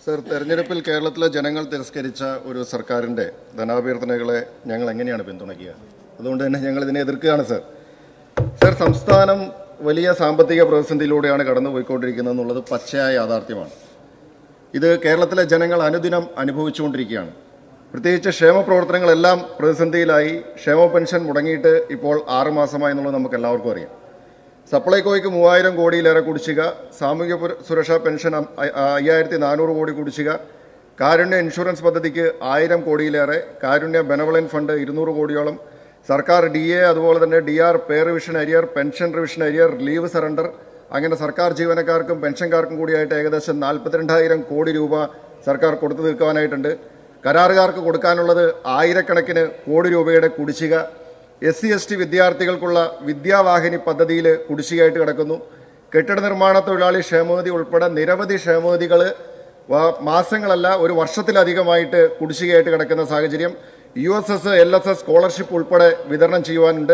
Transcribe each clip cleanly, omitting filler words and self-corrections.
Sir, തെരഞ്ഞെടുപ്പിൽ കേരളത്തിലെ ജനങ്ങൾ തിരസ്കരിച്ച ഒരു സർക്കാരിന്റെ ധനാഭ്യർത്ഥനകളെ ഞങ്ങൾ എങ്ങനെയാണ് പിന്തുണയ്ക്കുക? അതുകൊണ്ട് തന്നെ ഞങ്ങൾ ഇതിനെ എതിർക്കുകയാണ് സർ. സംസ്ഥാനം വലിയ സാമ്പത്തിക പ്രതിസന്ധിയിലൂടെയാണ് കടന്നുപോയിക്കൊണ്ടിരിക്കുന്നത് എന്നുള്ളത് പച്ചയായ യാഥാർത്ഥ്യമാണ്. ഇത് കേരളത്തിലെ ജനങ്ങൾ അനുദിനം അനുഭവിച്ചുകൊണ്ടിരിക്കുകയാണ്. പ്രത്യേകിച്ച് ക്ഷേമ പ്രവർത്തനങ്ങളെല്ലാം പ്രതിസന്ധിയിലായി. ക്ഷേമ പെൻഷൻ മുടങ്ങിയിട്ട് ഇപ്പോൾ 6 മാസമായി എന്നുള്ളത് നമുക്ക് എല്ലാവർക്കും അറിയാം. സപ്ലൈകോയ്ക്ക് 3000 കോടിയിലേറെ കുടിശ്ശിക, സാമൂഹ്യ സുരക്ഷാ പെൻഷൻ 5400 കോടി കുടിശ്ശിക, കാരുണ്യ ഇൻഷുറൻസ് പദ്ധതിക്ക് 1000 കോടിയിലേറെ, കാരുണ്യ ബെനവലന്റ് ഫണ്ട് 200 കോടിയോളം, സർക്കാർ DA അതുപോലെ തന്നെ DR pay revision arrear, pension revision arrear, leave surrender, അങ്ങനെ സർക്കാർ ജീവനക്കാർക്കും പെൻഷൻകാർക്കും കൂടിയായിട്ട് ഏകദേശം 42,000 കോടി രൂപ സർക്കാർ കൊടുത്തു തീർക്കാനായിട്ടുണ്ട്. കരാറുകാർക്ക് കൊടുക്കാനുള്ളത് ആയിരക്കണക്കിന് കോടി രൂപയുടെ കുടിശ്ശിക. SC/ST വിദ്യാർത്ഥികൾക്കുള്ള വിദ്യാവാഹിനി പദ്ധതിയിൽ കുടിശ്ശികയായിട്ട് കിടക്കുന്നു. കെട്ടിട നിർമ്മാണ തൊഴിലാളി ക്ഷേമനിധി ഉൾപ്പെടെ നിരവധി ക്ഷേമനിധികൾ മാസങ്ങളല്ല ഒരു വർഷത്തിലധികമായിട്ട് കുടിശ്ശികയായിട്ട് കിടക്കുന്ന സാഹചര്യം. USS LSS സ്കോളർഷിപ്പ് ഉൾപ്പെടെ വിതരണം ചെയ്യുവാനുണ്ട്.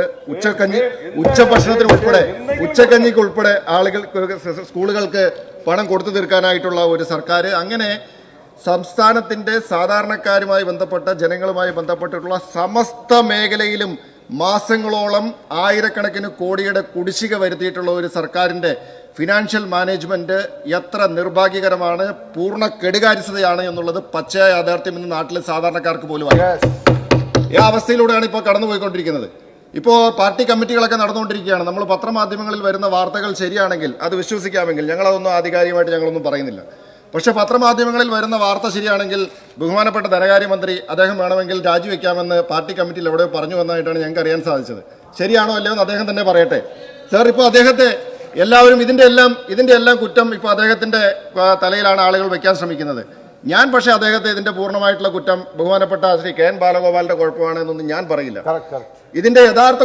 ഉച്ചക്കഞ്ഞിക്ക് ഉൾപ്പെടെ സ്കൂളുകൾക്ക് പണം കൊടുത്തു തീർക്കാനായിട്ടുള്ള ഒരു സർക്കാർ. അങ്ങനെ സംസ്ഥാനത്തിന്റെ സാധാരണക്കാരുമായി ബന്ധപ്പെട്ട ജനങ്ങളുമായി ബന്ധപ്പെട്ടിട്ടുള്ള സമസ്ത മേഖലയിലും മാസങ്ങളോളം ആയിരക്കണക്കിന് കോടിയുടെ കുടിശ്ശിക വരുത്തിയിട്ടുള്ള ഒരു സർക്കാരിന്റെ ഫിനാൻഷ്യൽ മാനേജ്മെന്റ് എത്ര നിർഭാഗ്യകരമാണ്, പൂർണ്ണ കെടുകാര്യസ്ഥതയാണ് എന്നുള്ളത് പച്ചയായ യാഥാർത്ഥ്യം ഇന്ന് നാട്ടിലെ സാധാരണക്കാർക്ക് പോലും അറിയാം. ഈ അവസ്ഥയിലൂടെയാണ് ഇപ്പോൾ കടന്നുപോയിക്കൊണ്ടിരിക്കുന്നത്. ഇപ്പോൾ പാർട്ടി കമ്മിറ്റികളൊക്കെ നടന്നുകൊണ്ടിരിക്കുകയാണ്. നമ്മൾ പത്രമാധ്യമങ്ങളിൽ വരുന്ന വാർത്തകൾ ശരിയാണെങ്കിൽ അത് വിശ്വസിക്കാമെങ്കിൽ, ഞങ്ങളതൊന്നും ആധികാരികമായിട്ട് ഞങ്ങളൊന്നും പറയുന്നില്ല. പക്ഷെ പത്രമാധ്യമങ്ങളിൽ വരുന്ന വാർത്ത ശരിയാണെങ്കിൽ ബഹുമാനപ്പെട്ട ധനകാര്യമന്ത്രി അദ്ദേഹം വേണമെങ്കിൽ രാജിവെക്കാമെന്ന് പാർട്ടി കമ്മിറ്റിയിൽ എവിടെയോ പറഞ്ഞു വന്നതായിട്ടാണ് ഞങ്ങൾക്ക് അറിയാൻ സാധിച്ചത്. ശരിയാണോ അല്ലയോ എന്ന് അദ്ദേഹം തന്നെ പറയട്ടെ. സാർ, ഇപ്പോൾ അദ്ദേഹത്തെ എല്ലാവരും ഇതിന്റെ എല്ലാം കുറ്റം ഇപ്പോൾ അദ്ദേഹത്തിന്റെ തലയിലാണ് ആളുകൾ വെക്കാൻ ശ്രമിക്കുന്നത്. ഞാൻ പക്ഷേ അദ്ദേഹത്തെ ഇതിന്റെ പൂർണ്ണമായിട്ടുള്ള കുറ്റം ബഹുമാനപ്പെട്ട ശ്രീ KN ബാലഗോപാലിന്റെ കുഴപ്പമാണ് എന്നൊന്നും ഞാൻ പറയില്ല. ഇതിന്റെ യഥാർത്ഥ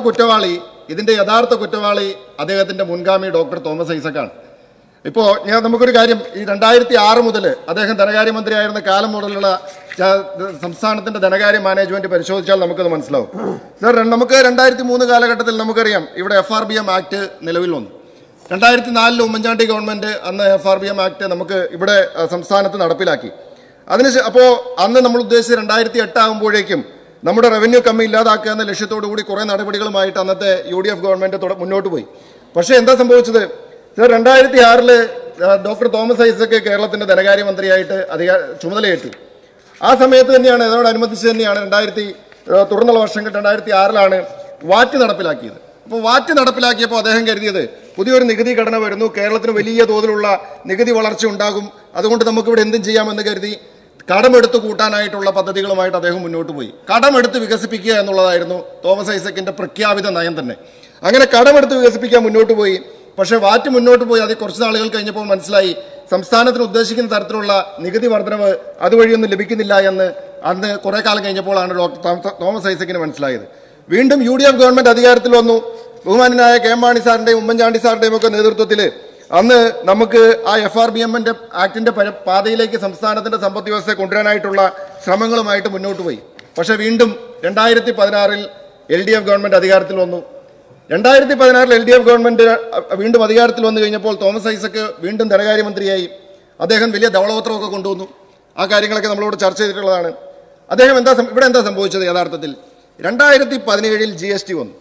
കുറ്റവാളി അദ്ദേഹത്തിന്റെ മുൻഗാമി ഡോക്ടർ തോമസ് ഐസക്കാണ്. ഇപ്പോൾ നമുക്കൊരു കാര്യം, ഈ 2006 മുതൽ അദ്ദേഹം ധനകാര്യമന്ത്രിയായിരുന്ന കാലം മുതലുള്ള സംസ്ഥാനത്തിന്റെ ധനകാര്യ മാനേജ്മെന്റ് പരിശോധിച്ചാൽ നമുക്കത് മനസ്സിലാവും. സർ, നമുക്ക് 2003 കാലഘട്ടത്തിൽ നമുക്കറിയാം ഇവിടെ FRBM ആക്ട് നിലവിൽ വന്നു. 2004 ഉമ്മൻചാണ്ടി ഗവൺമെന്റ് അന്ന് FRBM ആക്ട് നമുക്ക് ഇവിടെ സംസ്ഥാനത്ത് നടപ്പിലാക്കി. അപ്പോൾ അന്ന് നമ്മൾ ഉദ്ദേശിച്ച 2008 ആകുമ്പോഴേക്കും നമ്മുടെ റവന്യൂ കമ്മി ഇല്ലാതാക്കുക എന്ന ലക്ഷ്യത്തോടു കൂടി കുറെ നടപടികളുമായിട്ട് അന്നത്തെ UDF ഗവൺമെന്റ് മുന്നോട്ട് പോയി. പക്ഷേ എന്താ സംഭവിച്ചത്? സർ, 2006 ഡോക്ടർ തോമസ് ഐസക് കേരളത്തിന്റെ ധനകാര്യമന്ത്രിയായിട്ട് ചുമതലയേറ്റു. ആ സമയത്ത് തന്നെയാണ്, അതോടനുബന്ധിച്ച് തന്നെയാണ് തുടർന്നുള്ള വർഷങ്ങൾ 2006 വാറ്റ് നടപ്പിലാക്കിയത്. അപ്പോൾ വാറ്റ് നടപ്പിലാക്കിയപ്പോൾ അദ്ദേഹം കരുതിയത് പുതിയൊരു നികുതി ഘടന വരുന്നു, കേരളത്തിന് വലിയ തോതിലുള്ള നികുതി വളർച്ച ഉണ്ടാകും, അതുകൊണ്ട് നമുക്കിവിടെ എന്തും ചെയ്യാമെന്ന് കരുതി കടമെടുത്ത് കൂട്ടാനായിട്ടുള്ള പദ്ധതികളുമായിട്ട് അദ്ദേഹം മുന്നോട്ട് പോയി. കടമെടുത്ത് വികസിപ്പിക്കുക എന്നുള്ളതായിരുന്നു തോമസ് ഐസക്കിന്റെ പ്രഖ്യാപിത നയം തന്നെ. അങ്ങനെ കടമെടുത്ത് വികസിപ്പിക്കാൻ മുന്നോട്ട് പോയി. പക്ഷെ വാറ്റ് മുന്നോട്ട് പോയി അത് കുറച്ച് നാളുകൾ കഴിഞ്ഞപ്പോൾ മനസ്സിലായി സംസ്ഥാനത്തിന് ഉദ്ദേശിക്കുന്ന തരത്തിലുള്ള നികുതി വർധനവ് അതുവഴിയൊന്നും ലഭിക്കുന്നില്ല എന്ന് അന്ന് കുറെ കാലം കഴിഞ്ഞപ്പോഴാണ് ഡോക്ടർ തോമസ് ഐസക്കിന് മനസ്സിലായത്. വീണ്ടും UDF ഗവൺമെന്റ് അധികാരത്തിൽ വന്നു. ബഹുമാനായ KM മാണി സാറിന്റെയും ഉമ്മൻചാണ്ടി സാറിന്റെയും ഒക്കെ നേതൃത്വത്തിൽ അന്ന് നമുക്ക് ആ FRBM ആക്ടിന്റെ പാതയിലേക്ക് സംസ്ഥാനത്തിന്റെ സമ്പദ് വ്യവസ്ഥയെ കൊണ്ടുവരാനായിട്ടുള്ള ശ്രമങ്ങളുമായിട്ട് മുന്നോട്ട് പോയി. പക്ഷെ വീണ്ടും 2016 LDF ഗവൺമെന്റ് അധികാരത്തിൽ വന്നു. 2016 LDF ഗവൺമെന്റ് വീണ്ടും അധികാരത്തിൽ വന്നു കഴിഞ്ഞപ്പോൾ തോമസ് ഐസക് വീണ്ടും ധനകാര്യമന്ത്രിയായി. അദ്ദേഹം വലിയ ധവളപത്രമൊക്കെ കൊണ്ടുവന്നു. ആ കാര്യങ്ങളൊക്കെ നമ്മളോട് ചർച്ച ചെയ്തിട്ടുള്ളതാണ്. അദ്ദേഹം ഇവിടെ എന്താ സംഭവിച്ചത്? യഥാർത്ഥത്തിൽ 2017 GST വന്നു.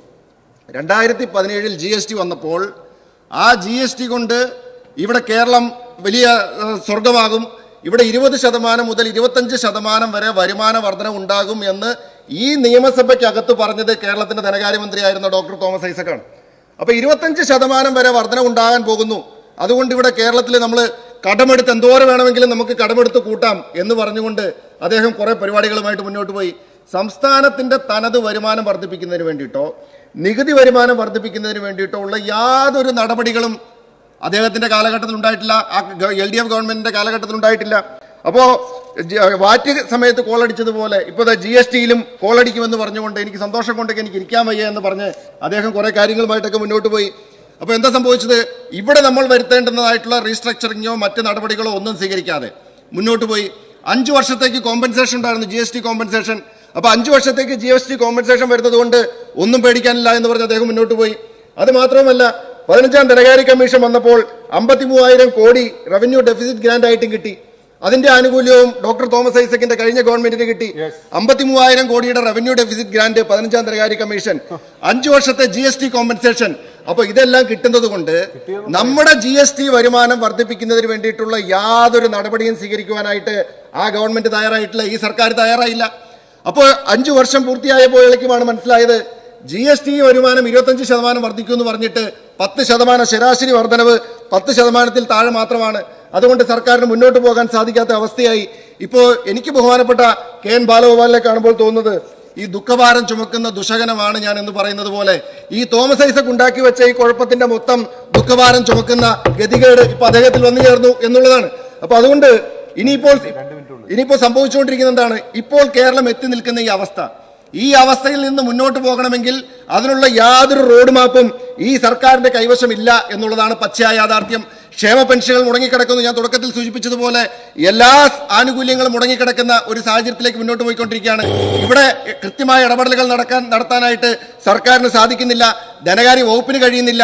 2017 GST വന്നപ്പോൾ ആ GST കൊണ്ട് ഇവിടെ കേരളം വലിയ സ്വർഗമാകും, ഇവിടെ 20% മുതൽ 25% വരെ വരുമാന വർധന ഉണ്ടാകും എന്ന് ഈ നിയമസഭയ്ക്കകത്ത് പറഞ്ഞത് കേരളത്തിന്റെ ധനകാര്യമന്ത്രിയായിരുന്ന ഡോക്ടർ തോമസ് ഐസക്കാണ്. അപ്പൊ 25% വരെ വർധന ഉണ്ടാകാൻ പോകുന്നു, അതുകൊണ്ട് ഇവിടെ കേരളത്തിൽ നമ്മൾ കടമെടുത്ത് എന്തോരം വേണമെങ്കിലും നമുക്ക് കടമെടുത്ത് കൂട്ടാം എന്ന് പറഞ്ഞുകൊണ്ട് അദ്ദേഹം കുറെ പരിപാടികളുമായിട്ട് മുന്നോട്ട് പോയി. സംസ്ഥാനത്തിന്റെ തനത് വരുമാനം വർദ്ധിപ്പിക്കുന്നതിന് വേണ്ടിയിട്ടോ നികുതി വരുമാനം വർദ്ധിപ്പിക്കുന്നതിന് വേണ്ടിയിട്ടോ ഉള്ള യാതൊരു നടപടികളും അദ്ദേഹത്തിന്റെ കാലഘട്ടത്തിൽ ഉണ്ടായിട്ടില്ല, LDF ഗവൺമെന്റിന്റെ കാലഘട്ടത്തിൽ ഉണ്ടായിട്ടില്ല. അപ്പോ വാറ്റ് സമയത്ത് കോളടിച്ചതുപോലെ ഇപ്പോൾ GSTയിലും കോളടിക്കുമെന്ന് പറഞ്ഞുകൊണ്ട് എനിക്ക് സന്തോഷം കൊണ്ടൊക്കെ എനിക്ക് ഇരിക്കാൻ വയ്യ എന്ന് പറഞ്ഞ് അദ്ദേഹം കുറെ കാര്യങ്ങളുമായിട്ടൊക്കെ മുന്നോട്ട് പോയി. അപ്പോൾ എന്താ സംഭവിച്ചത്? ഇവിടെ നമ്മൾ വരുത്തേണ്ടുന്നതായിട്ടുള്ള റീസ്ട്രക്ചറിങ്ങോ മറ്റ് നടപടികളോ ഒന്നും സ്വീകരിക്കാതെ മുന്നോട്ട് പോയി. 5 വർഷത്തേക്ക് കോമ്പൻസേഷൻ ഉണ്ടായിരുന്നു, GST കോമ്പൻസേഷൻ. അപ്പൊ 5 വർഷത്തേക്ക് GST കോമ്പൻസേഷൻ വരുന്നത് കൊണ്ട് ഒന്നും പേടിക്കാനില്ല എന്ന് പറഞ്ഞ് അദ്ദേഹം മുന്നോട്ട് പോയി. അത് മാത്രമല്ല, 15ാം ധനകാര്യ കമ്മീഷൻ വന്നപ്പോൾ 53,000 കോടി റവന്യൂ ഡെഫിസിറ്റ് ഗ്രാന്റ് ആയിട്ടും കിട്ടി. അതിന്റെ ആനുകൂല്യവും ഡോക്ടർ തോമസ് ഐസക്കിന്റെ കഴിഞ്ഞ ഗവൺമെന്റിന് കിട്ടി. 53,000 കോടിയുടെ റവന്യൂ ഡെഫിസിറ്റ് ഗ്രാന്റ് 15ാം ധനകാര്യ കമ്മീഷൻ, 5 വർഷത്തെ GST കോമ്പൻസേഷൻ. അപ്പൊ ഇതെല്ലാം കിട്ടുന്നത് കൊണ്ട് നമ്മുടെ GST വരുമാനം വർദ്ധിപ്പിക്കുന്നതിന് വേണ്ടിയിട്ടുള്ള യാതൊരു നടപടിയും സ്വീകരിക്കുവാനായിട്ട് ആ ഗവൺമെന്റ് തയ്യാറായിട്ടില്ല, ഈ സർക്കാർ തയ്യാറായില്ല. അപ്പോൾ 5 വർഷം പൂർത്തിയായപ്പോഴേക്കുമാണ് മനസ്സിലായത് GST വരുമാനം 25% വർദ്ധിക്കുമെന്ന് പറഞ്ഞിട്ട് 10% ശരാശരി വർധനവ് 10%-ൽ താഴെ മാത്രമാണ്. അതുകൊണ്ട് സർക്കാരിന് മുന്നോട്ട് പോകാൻ സാധിക്കാത്ത അവസ്ഥയായി. ഇപ്പോൾ എനിക്ക് ബഹുമാനപ്പെട്ട KN ബാലഗോപാലിനെ കാണുമ്പോൾ തോന്നുന്നത് ഈ ദുഃഖഭാരം ചുമക്കുന്ന ദുഷകനമാണ് ഞാൻ എന്ന് പറയുന്നത് പോലെ ഈ തോമസ് ഐസക് ഉണ്ടാക്കി വെച്ച ഈ കുഴപ്പത്തിന്റെ മൊത്തം ദുഃഖഭാരം ചുമക്കുന്ന ഗതികേട് ഇപ്പൊ അദ്ദേഹത്തിൽ വന്നു ചേർന്നു എന്നുള്ളതാണ്. അപ്പൊ അതുകൊണ്ട് ഇനിയിപ്പോൾ സംഭവിച്ചുകൊണ്ടിരിക്കുന്ന എന്താണ്? ഇപ്പോൾ കേരളം എത്തി നിൽക്കുന്ന ഈ അവസ്ഥയിൽ നിന്ന് മുന്നോട്ട് പോകണമെങ്കിൽ അതിനുള്ള യാതൊരു റോഡ് മാപ്പും ഈ സർക്കാരിന്റെ കൈവശമില്ല എന്നുള്ളതാണ് പച്ചയായ യാഥാർത്ഥ്യം. ക്ഷേമ പെൻഷനുകൾ മുടങ്ങിക്കിടക്കുന്നു. ഞാൻ തുടക്കത്തിൽ സൂചിപ്പിച്ചതുപോലെ എല്ലാ ആനുകൂല്യങ്ങളും മുടങ്ങിക്കിടക്കുന്ന ഒരു സാഹചര്യത്തിലേക്ക് മുന്നോട്ട് പോയിക്കൊണ്ടിരിക്കുകയാണ്. ഇവിടെ കൃത്യമായ ഇടപെടലുകൾ നടത്താനായിട്ട് സർക്കാരിന് സാധിക്കുന്നില്ല, ധനകാര്യ വകുപ്പിന് കഴിയുന്നില്ല.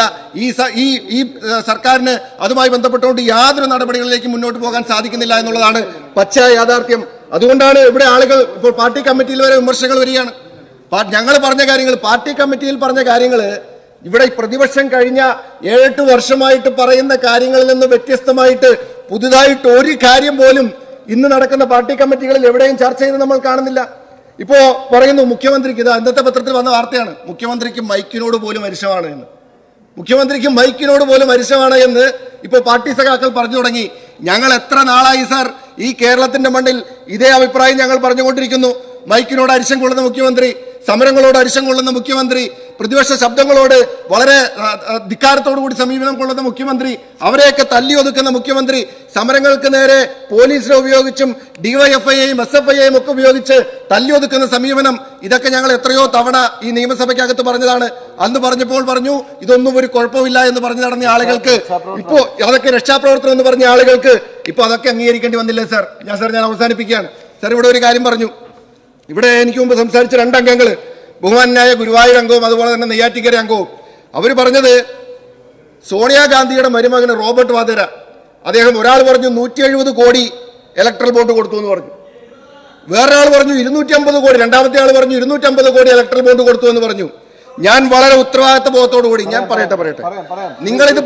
ഈ സർക്കാരിന് അതുമായി ബന്ധപ്പെട്ടുകൊണ്ട് യാതൊരു നടപടികളിലേക്ക് മുന്നോട്ട് പോകാൻ സാധിക്കുന്നില്ല എന്നുള്ളതാണ് പച്ചയായ യാഥാർത്ഥ്യം. അതുകൊണ്ടാണ് ഇവിടെ ആളുകൾ ഇപ്പോൾ പാർട്ടി കമ്മിറ്റിയിൽ വരെ വിമർശനങ്ങൾ വരികയാണ്. ഞങ്ങൾ പറഞ്ഞ കാര്യങ്ങൾ, പാർട്ടി കമ്മിറ്റിയിൽ പറഞ്ഞ കാര്യങ്ങൾ ഇവിടെ പ്രതിപക്ഷം കഴിഞ്ഞ 7-8 വർഷമായിട്ട് പറയുന്ന കാര്യങ്ങളിൽ നിന്ന് വ്യത്യസ്തമായിട്ട് പുതുതായിട്ട് ഒരു കാര്യം പോലും ഇന്ന് നടക്കുന്ന പാർട്ടി കമ്മിറ്റികളിൽ എവിടെയും ചർച്ച ചെയ്ത് നമ്മൾ കാണുന്നില്ല. ഇപ്പോ പറയുന്നു മുഖ്യമന്ത്രിക്ക്, ഇത് ഇന്നത്തെ പത്രത്തിൽ വന്ന വാർത്തയാണ്, മുഖ്യമന്ത്രിക്ക് മൈക്കിനോട് പോലും അരിശമാണ് എന്ന്. മുഖ്യമന്ത്രിക്ക് മൈക്കിനോട് പോലും അരിശമാണ് എന്ന് ഇപ്പോൾ പാർട്ടി സഖാക്കൾ പറഞ്ഞു തുടങ്ങി. ഞങ്ങൾ എത്ര നാളായി സാർ ഈ കേരളത്തിന്റെ മണ്ണിൽ ഇതേ അഭിപ്രായം ഞങ്ങൾ പറഞ്ഞുകൊണ്ടിരിക്കുന്നു. മൈക്കിനോട് അരിശം കൊള്ളുന്ന മുഖ്യമന്ത്രി, സമരങ്ങളോട് അരിശം കൊള്ളുന്ന മുഖ്യമന്ത്രി, പ്രതിപക്ഷ ശബ്ദങ്ങളോട് വളരെ ധിക്കാരത്തോടുകൂടി സമീപനം കൊള്ളുന്ന മുഖ്യമന്ത്രി, അവരെയൊക്കെ തല്ലി ഒതുക്കുന്ന മുഖ്യമന്ത്രി, സമരങ്ങൾക്ക് നേരെ പോലീസിനെ ഉപയോഗിച്ചും ഡിവൈഎഫ്ഐയെയും SFIയെയും ഒക്കെ ഉപയോഗിച്ച് തല്ലി ഒതുക്കുന്ന സമീപനം, ഇതൊക്കെ ഞങ്ങൾ എത്രയോ തവണ ഈ നിയമസഭയ്ക്കകത്ത് പറഞ്ഞതാണ്. അന്ന് പറഞ്ഞപ്പോൾ പറഞ്ഞു ഇതൊന്നും ഒരു കുഴപ്പമില്ല എന്ന് പറഞ്ഞു നടന്ന ആളുകൾക്ക് ഇപ്പോ അതൊക്കെ രക്ഷാപ്രവർത്തനം എന്ന് പറഞ്ഞ ആളുകൾക്ക് ഇപ്പൊ അതൊക്കെ അംഗീകരിക്കേണ്ടി വന്നില്ലേ സാർ? ഞാൻ അവസാനിപ്പിക്കുകയാണ്. സാർ ഇവിടെ ഒരു കാര്യം പറഞ്ഞു. ഇവിടെ എനിക്ക് മുമ്പ് സംസാരിച്ച 2 അംഗങ്ങൾ, ബഹുമാനായ ഗുരുവായൂർ അംഗവും അതുപോലെ തന്നെ നെയ്യാറ്റിക്കര അംഗവും, അവർ പറഞ്ഞത് സോണിയാഗാന്ധിയുടെ മരുമകന് റോബർട്ട് വാദ്ര, ഒരാൾ പറഞ്ഞു 170 കോടി ഇലക്ട്രൽ ബോണ്ട് കൊടുത്തു എന്ന് പറഞ്ഞു, വേറൊരാൾ പറഞ്ഞു 250 കോടി, രണ്ടാമത്തെ ആൾ പറഞ്ഞു 250 കോടി ഇലക്ട്രൽ ബോണ്ട് കൊടുത്തു എന്ന് പറഞ്ഞു. ഞാൻ വളരെ ഉത്തരവാദിത്ത ബോധത്തോടു കൂടി ഞാൻ പറയട്ടെ, നിങ്ങളിത്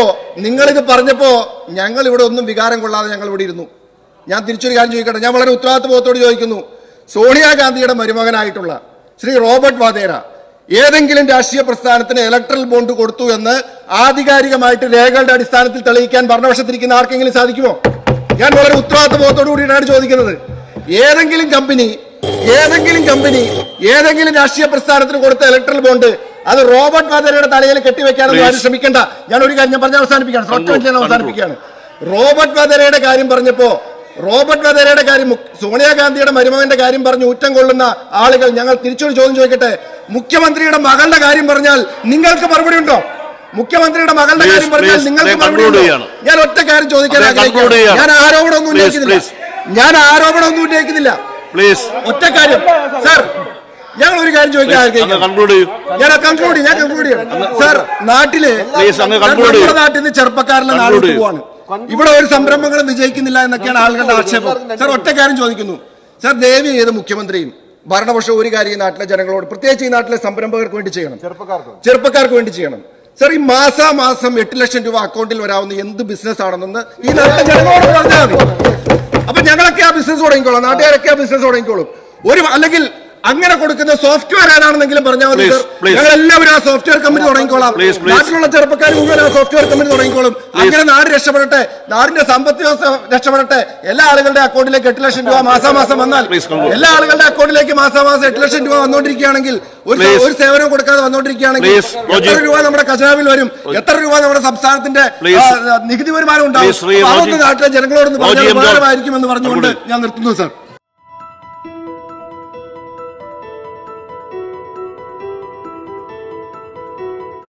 പറഞ്ഞപ്പോ ഞങ്ങൾ ഇവിടെ ഒന്നും വികാരം കൊള്ളാതെ ഞങ്ങൾ ഇവിടെ ഇരുന്നു. ഞാൻ തിരിച്ചൊരു കാര്യം ചോദിക്കട്ടെ, ഞാൻ വളരെ ഉത്തരവാദിത്ത ബോധത്തോട് ചോദിക്കുന്നു, സോണിയാഗാന്ധിയുടെ മരുമകനായിട്ടുള്ള ശ്രീ റോബർട്ട് വാദ്ര ഏതെങ്കിലും രാഷ്ട്രീയ പ്രസ്ഥാനത്തിന് ഇലക്ട്രൽ ബോണ്ട് കൊടുത്തു എന്ന് ആധികാരികമായിട്ട് രേഖകളുടെ അടിസ്ഥാനത്തിൽ തെളിയിക്കാൻ ഭരണപക്ഷത്തിരിക്കുന്ന ആർക്കെങ്കിലും സാധിക്കുമോ? ഞാൻ വളരെ ഉത്തരവാദിത്ത ബോധത്തോടു കൂടിയാണ് ചോദിക്കുന്നത്. ഏതെങ്കിലും കമ്പനി ഏതെങ്കിലും രാഷ്ട്രീയ പ്രസ്ഥാനത്തിന് കൊടുത്ത ഇലക്ട്രൽ ബോണ്ട് അത് റോബർട്ട് വാദ്രയുടെ തലയിൽ കെട്ടിവെക്കാനൊന്നും ആരും ശ്രമിക്കേണ്ട. ഞാൻ ഒരു കാര്യം ഞാൻ പറഞ്ഞ അവസാനിപ്പിക്കുകയാണ്. റോബർട്ട് വാദ്രയുടെ കാര്യം പറഞ്ഞപ്പോ, റോബർട്ട് വാദ്രയുടെ കാര്യം, സോണിയാഗാന്ധിയുടെ മരുമകന്റെ കാര്യം പറഞ്ഞ് ഊറ്റം കൊള്ളുന്ന ആളുകൾ, ഞങ്ങൾ തിരിച്ചൊരു ചോദ്യം ചോദിക്കട്ടെ, മുഖ്യമന്ത്രിയുടെ മകളുടെ കാര്യം പറഞ്ഞാൽ നിങ്ങൾക്ക് മറുപടി ഉണ്ടോ? മുഖ്യമന്ത്രിയുടെ മകളുടെ കാര്യം പറഞ്ഞാൽ നിങ്ങൾക്ക് മറുപടി ഉണ്ടോ? ഞാൻ ഒറ്റ കാര്യം ചോദിക്കാൻ ആഗ്രഹിക്കുന്നു. ഞാൻ ആരോപണമൊന്നും ഉന്നയിക്കുന്നില്ല. ഒറ്റ കാര്യം സാർ, ഞങ്ങൾ ഒരു കാര്യം ചോദിക്കാൻ ആഗ്രഹിക്കുന്നു. ഞാൻ കൺക്ലൂഡ് ചെയ്യാം സാർ. നാട്ടിൽ നിന്ന് ചെറുപ്പക്കാരെല്ലാം നാട്ടിൽ പോവാണ്. ഇവിടെ ഒരു സംരംഭങ്ങളും വിജയിക്കുന്നില്ല എന്നൊക്കെയാണ് ആളുകളുടെ ആക്ഷേപം. സാർ ഒറ്റ കാര്യം ചോദിക്കുന്നു സാർ, ദയവ് ചെയ്ത് മുഖ്യമന്ത്രിയും ഭരണപക്ഷം ഒരു കാര്യം നാട്ടിലെ ജനങ്ങളോട്, പ്രത്യേകിച്ച് ഈ നാട്ടിലെ സംരംഭകർക്ക് വേണ്ടി ചെയ്യണം, ചെറുപ്പക്കാർക്ക് വേണ്ടി ചെയ്യണം. സാർ ഈ മാസാമാസം 8 ലക്ഷം രൂപ അക്കൗണ്ടിൽ വരാവുന്ന എന്ത് ബിസിനസ് ആണെന്ന് ഈ നാട്ടിലെ ജനങ്ങളോട് പറഞ്ഞാൽ മതി. അപ്പൊ ഞങ്ങളൊക്കെ ആ ബിസിനസ് തുടങ്ങിക്കോളാം, നാട്ടുകാരൊക്കെ ആ ബിസിനസ് തുടങ്ങിക്കോളും. അല്ലെങ്കിൽ അങ്ങനെ കൊടുക്കുന്ന സോഫ്റ്റ്വെയർ ആരാണെന്നെങ്കിലും പറഞ്ഞാൽ മതി സാർ. ഞങ്ങൾ എല്ലാവരും ആ സോഫ്റ്റ്വെയർ കമ്പനി തുടങ്ങിക്കോളാം. നാട്ടിലുള്ള ചെറുപ്പക്കാർ മുഴുവൻ ആ സോഫ്റ്റ്വെയർ കമ്പനി തുടങ്ങിക്കോളും. അങ്ങനെ നാട് രക്ഷപ്പെടട്ടെ, നാടിന്റെ സമ്പദ് വ്യവസ്ഥ രക്ഷപ്പെടട്ടെ. എല്ലാ ആളുകളുടെ അക്കൗണ്ടിലേക്ക് 8 ലക്ഷം രൂപ മാസാമാസം വന്നാൽ, എല്ലാ ആളുകളുടെ അക്കൗണ്ടിലേക്ക് മാസാമാസം 8 ലക്ഷം രൂപ വന്നുകൊണ്ടിരിക്കുകയാണെങ്കിൽ, ഒരു സേവനം കൊടുക്കാതെ വന്നുകൊണ്ടിരിക്കുകയാണെങ്കിൽ എത്ര രൂപ നമ്മുടെ ഖജനാവിൽ വരും? എത്ര രൂപ നമ്മുടെ സംസ്ഥാനത്തിന്റെ നികുതി വരുമാനം ഉണ്ടാവും? അതൊന്ന് നാട്ടിലെ ജനങ്ങളോടൊന്ന് പറഞ്ഞാൽ ഉപകാരമായിരിക്കുമെന്ന് പറഞ്ഞുകൊണ്ട് ഞാൻ നിർത്തുന്നു സാർ.